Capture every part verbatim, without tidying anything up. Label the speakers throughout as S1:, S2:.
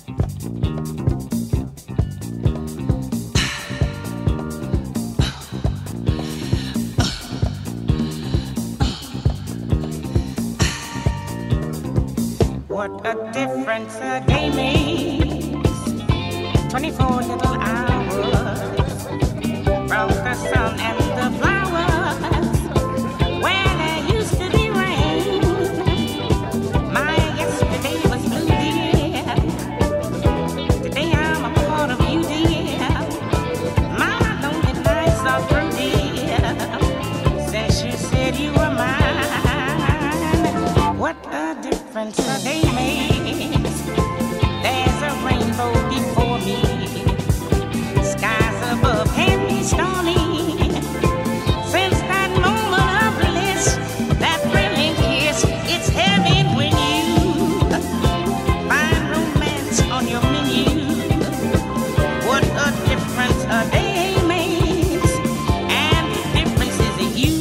S1: What a difference a day makes. Twenty-four little hours from the sun and the flowers. Where there used to be rain, my yesterday was blue, dear. Today I'm a part of you, dear. My lonely nights are through, dear. Since you said you were mine, what a difference a day makes. There's a rainbow before me, skies above can be stormy. Since that moment of bliss, that thrilling kiss, it's heaven when you find romance on your menu. What a difference a day makes, and the difference is you.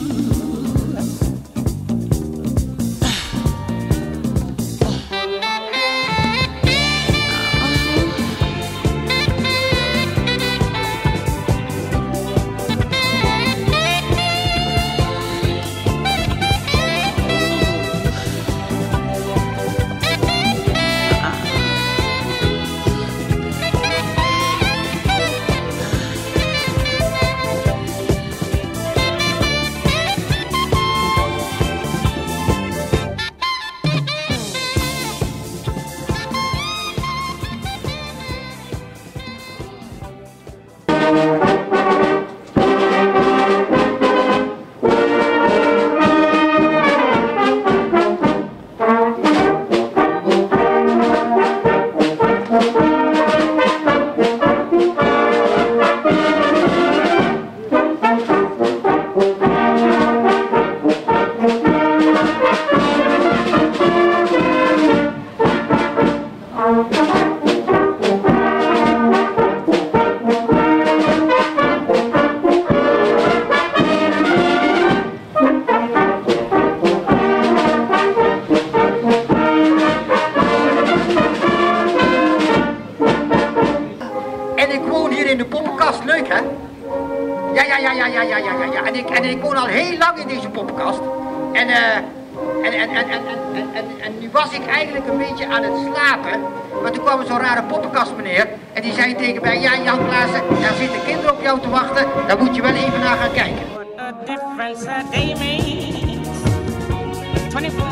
S2: Ja, ja, ja, ja, ja, ja, ja, ja, ja. En ik, en ik woon al heel lang in deze poppenkast. En, eh, en, en, en, en, en, en, en, en nu was ik eigenlijk een beetje aan het slapen. Maar toen kwam er zo'n rare poppenkast meneer. En die zei tegen mij, ja Jan Klaassen, daar zitten kinderen op jou te wachten. Daar moet je wel even naar gaan kijken.
S1: What a difference a day makes. twenty-four